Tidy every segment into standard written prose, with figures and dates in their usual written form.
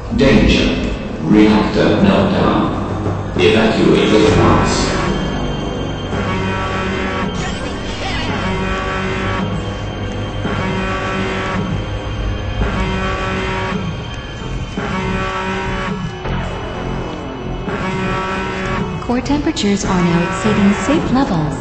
Danger. Reactor meltdown. Evacuate the plants. Core temperatures are now exceeding safe levels.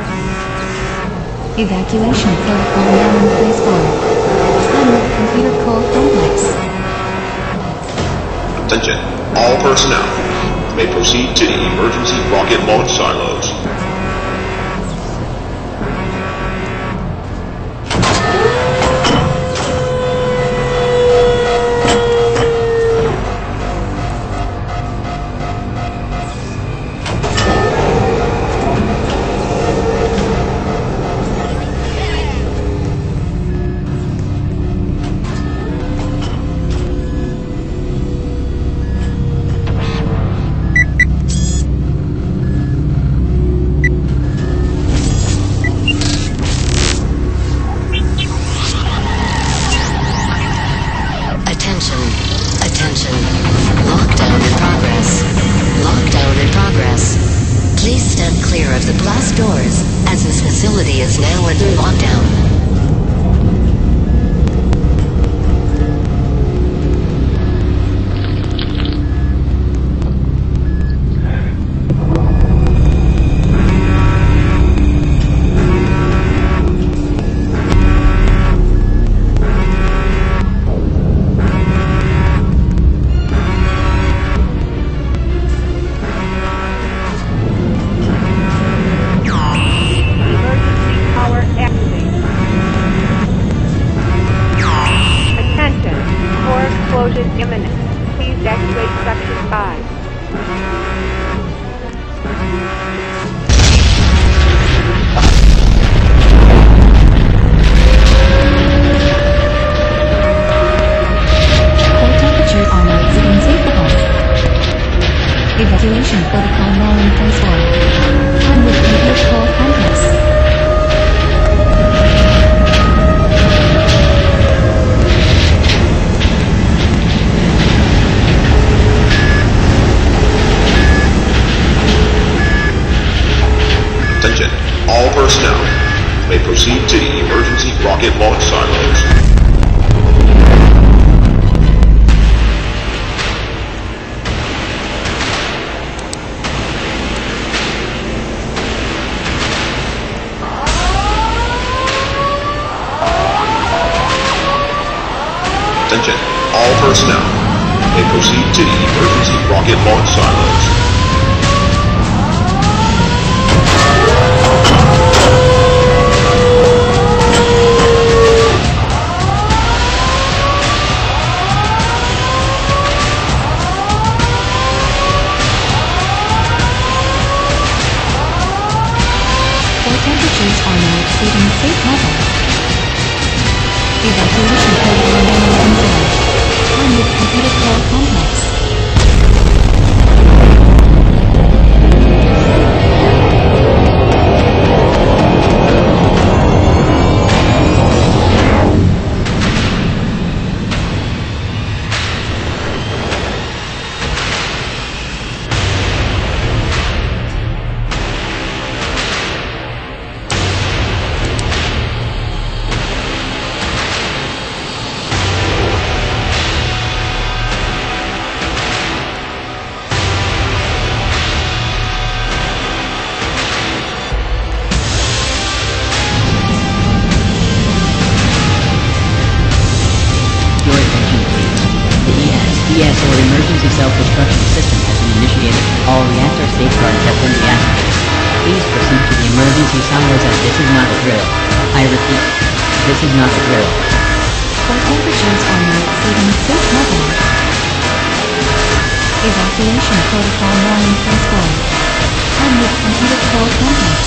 Evacuation protocol now in place for Pinewood Computer Core Complex. Attention, all personnel may proceed to the emergency rocket launch silos. Attention. Lockdown in progress. Lockdown in progress. Please stand clear of the blast doors, as this facility is now under lockdown. Imminent. Please evacuate Section 5. Core temperatures are now exceeding safe levels. Evacuation protocol now in place for Pinewood Computer Core Complex. Attention, all personnel may proceed to the emergency rocket launch silos. Attention, all personnel may proceed to the emergency rocket launch silos. Temperatures are now exceeding safe levels. Evacuation protocol now in place. Pinewood Computer Core Complex. ES or emergency self-destruction system has been initiated. All reactor safeguards have been deactivated. Please proceed to the emergency silos as this is not a drill. I repeat, this is not a drill. Core temperatures are now exceeding safe levels. Evacuation protocol now in place for Pinewood Computer Core Complex.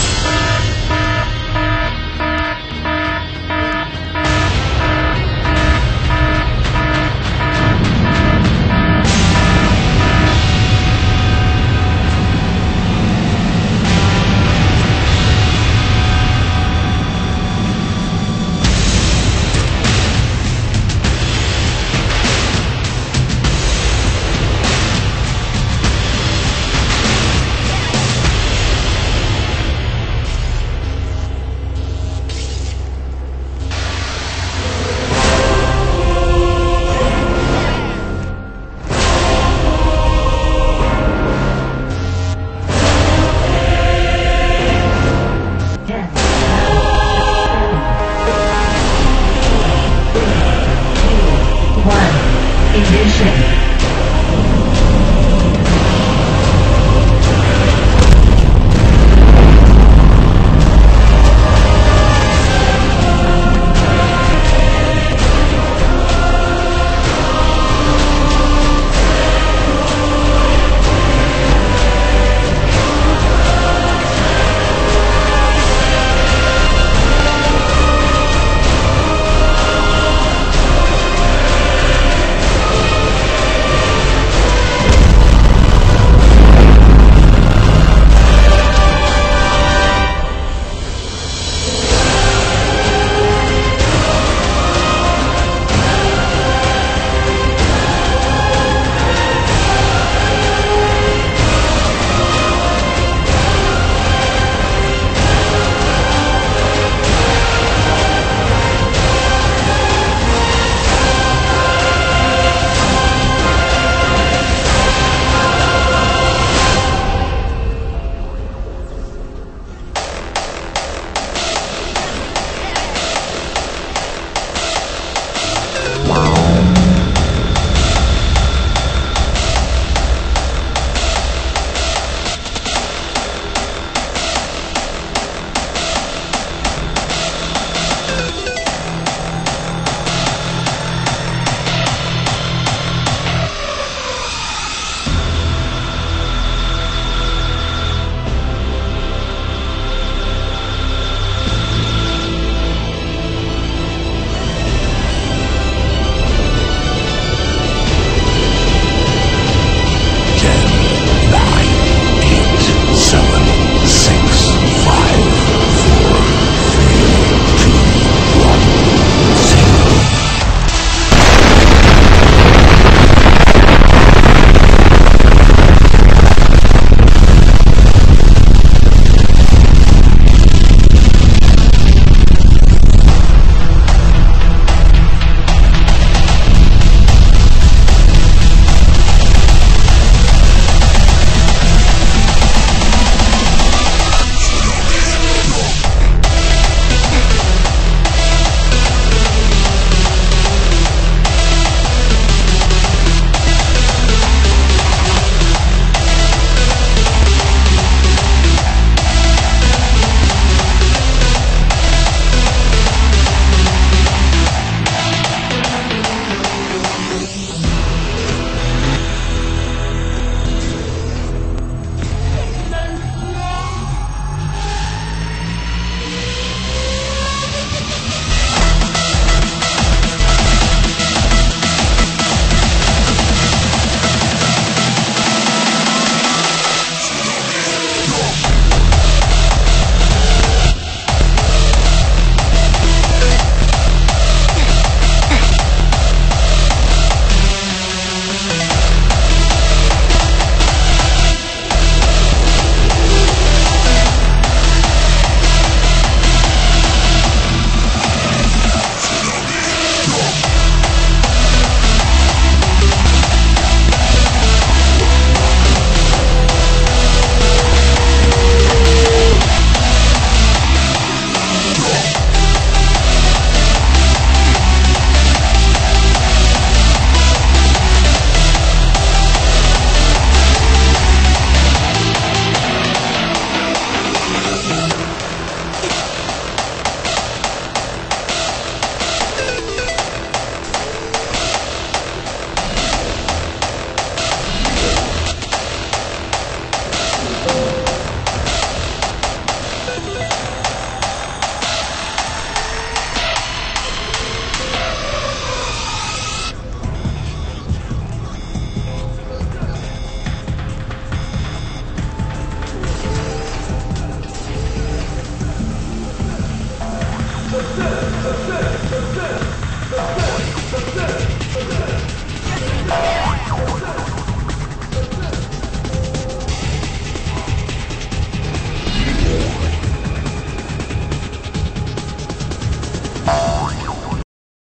Assist!